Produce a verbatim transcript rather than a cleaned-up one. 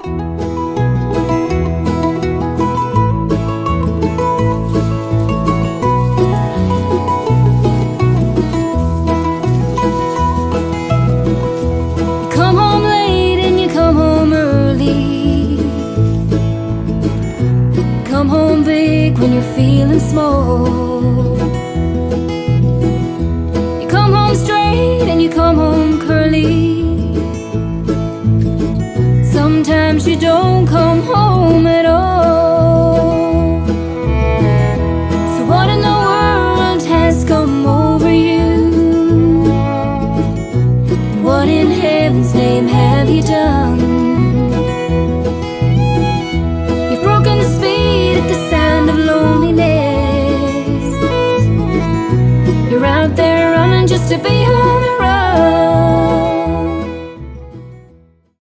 When you're feeling small, you come home straight and you come home curly. Sometimes you don't come home at all. So what in the world has come over you? And what in heaven's name have you done? You've broken the speed at the sound of loneliness. You're out there running just to be home.